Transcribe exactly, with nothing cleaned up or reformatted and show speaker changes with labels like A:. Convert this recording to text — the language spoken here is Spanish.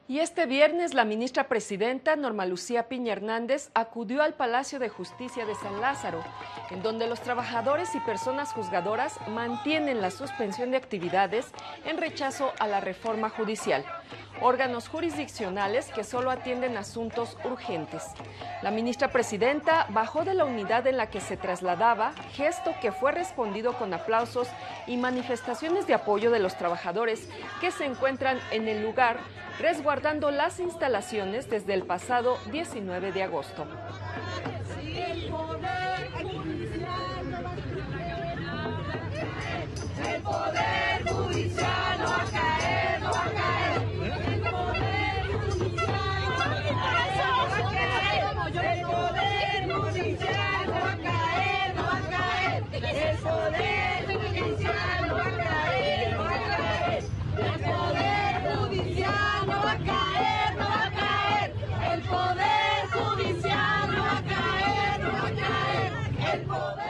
A: Y este viernes la ministra presidenta Norma Lucía Piña Hernández acudió al Palacio de Justicia de San Lázaro, en donde los trabajadores y personas juzgadoras mantienen la suspensión de actividades en rechazo a la reforma judicial, órganos jurisdiccionales que solo atienden asuntos urgentes. La ministra presidenta bajó de la unidad en la que se trasladaba, gesto que fue respondido con aplausos y manifestaciones de apoyo de los trabajadores que se encuentran en el lugar, resguardando las instalaciones desde el pasado diecinueve de agosto.
B: El poder judicial, el poder judicial.